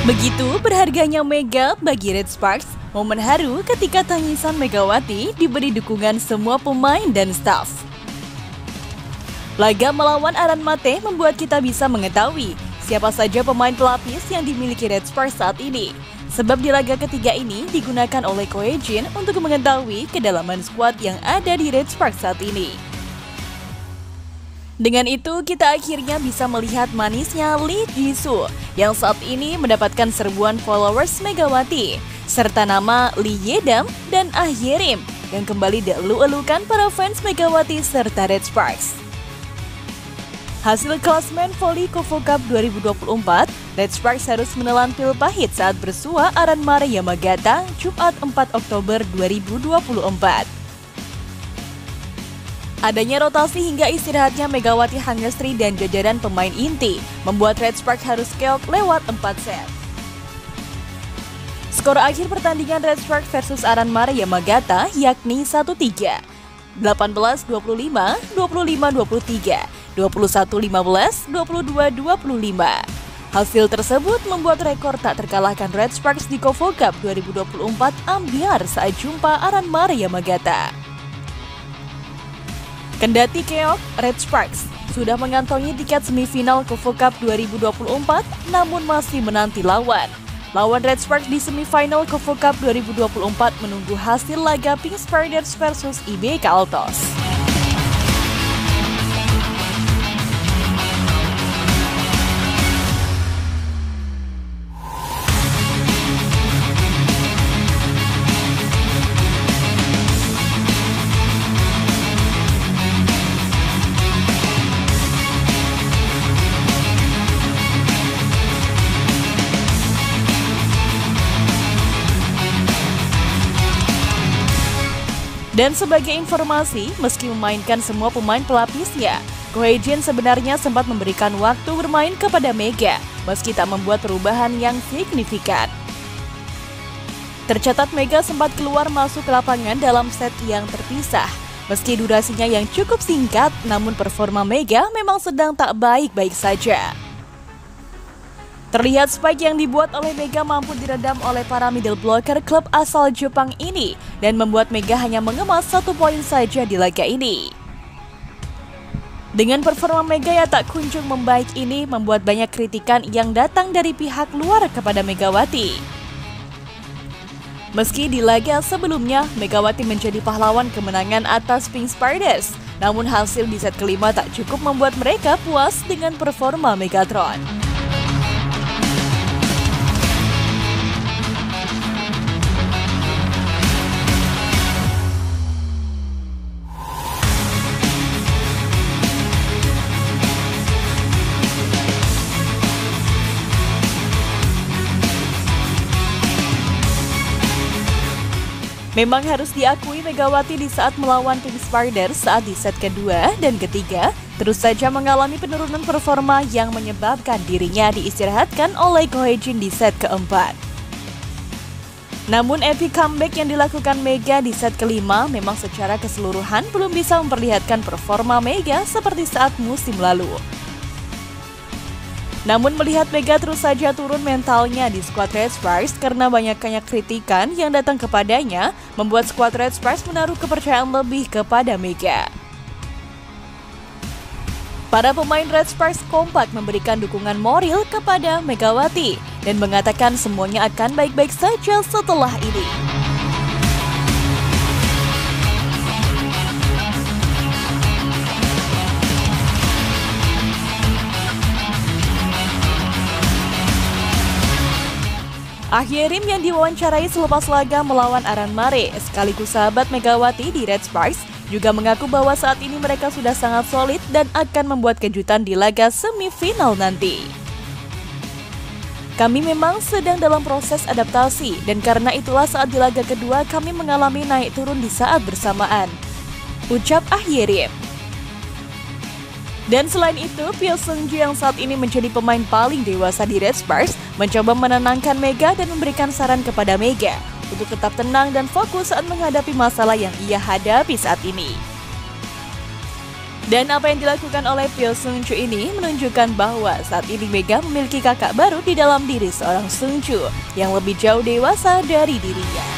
Begitu berharganya Mega bagi Red Sparks, momen haru ketika tangisan Megawati diberi dukungan semua pemain dan staf. Laga melawan Aran Mate membuat kita bisa mengetahui siapa saja pemain pelapis yang dimiliki Red Sparks saat ini. Sebab di laga ketiga ini digunakan oleh Ko Hye-jin untuk mengetahui kedalaman skuad yang ada di Red Sparks saat ini. Dengan itu, kita akhirnya bisa melihat manisnya Lee Jisoo yang saat ini mendapatkan serbuan followers Megawati, serta nama Lee Yedam dan Ah Yerim yang kembali dielu-elukan para fans Megawati serta Red Sparks. Hasil klasmen Volley Kofu Cup 2024, Red Sparks harus menelan pil pahit saat bersua Aran Mare Yamagata Jumat 4 Oktober 2024. Adanya rotasi hingga istirahatnya Megawati Hangestri dan jajaran pemain inti membuat Red Sparks harus keok lewat 4 set. Skor akhir pertandingan Red Sparks versus Aran Mare Yamagata yakni 1-3, 18-25, 25-23, 21-15, 22-25. Hasil tersebut membuat rekor tak terkalahkan Red Sparks di Kofu Cup 2024 ambiar saat jumpa Aran Mare Yamagata. Kendati keok, Red Sparks sudah mengantongi tiket semifinal Kofu Cup 2024 namun masih menanti lawan. Lawan Red Sparks di semifinal Kofu Cup 2024 menunggu hasil laga Pink Spiders versus IBK Altos. Dan sebagai informasi, meski memainkan semua pemain pelapisnya, Ko Hye-jin sebenarnya sempat memberikan waktu bermain kepada Mega, meski tak membuat perubahan yang signifikan. Tercatat Mega sempat keluar masuk ke lapangan dalam set yang terpisah. Meski durasinya yang cukup singkat, namun performa Mega memang sedang tak baik-baik saja. Terlihat spike yang dibuat oleh Mega mampu diredam oleh para middle blocker klub asal Jepang ini dan membuat Mega hanya mengemas 1 poin saja di laga ini. Dengan performa Mega yang tak kunjung membaik ini membuat banyak kritikan yang datang dari pihak luar kepada Megawati. Meski di laga sebelumnya Megawati menjadi pahlawan kemenangan atas Pink Spiders, namun hasil di set kelima tak cukup membuat mereka puas dengan performa Megatron. Memang harus diakui Megawati di saat melawan Pink Spiders saat di set kedua dan ketiga terus saja mengalami penurunan performa yang menyebabkan dirinya diistirahatkan oleh Ko Hye-jin di set keempat. Namun epic comeback yang dilakukan Mega di set kelima memang secara keseluruhan belum bisa memperlihatkan performa Mega seperti saat musim lalu. Namun melihat Mega terus saja turun mentalnya di skuad Red Sparks karena banyaknya kritikan yang datang kepadanya, membuat skuad Red Sparks menaruh kepercayaan lebih kepada Mega. Para pemain Red Sparks kompak memberikan dukungan moral kepada Megawati dan mengatakan semuanya akan baik-baik saja setelah ini. Ah Yerim yang diwawancarai selepas laga melawan Aran Mare, sekaligus sahabat Megawati di Red Sparks, juga mengaku bahwa saat ini mereka sudah sangat solid dan akan membuat kejutan di laga semifinal nanti. Kami memang sedang dalam proses adaptasi dan karena itulah saat di laga kedua kami mengalami naik turun di saat bersamaan, ucap Ah Yerim. Dan selain itu, Pyo Seung-ju yang saat ini menjadi pemain paling dewasa di Red Sparks mencoba menenangkan Mega dan memberikan saran kepada Mega untuk tetap tenang dan fokus saat menghadapi masalah yang ia hadapi saat ini. Dan apa yang dilakukan oleh Pyo Seungju ini menunjukkan bahwa saat ini Mega memiliki kakak baru di dalam diri seorang Seungju yang lebih jauh dewasa dari dirinya.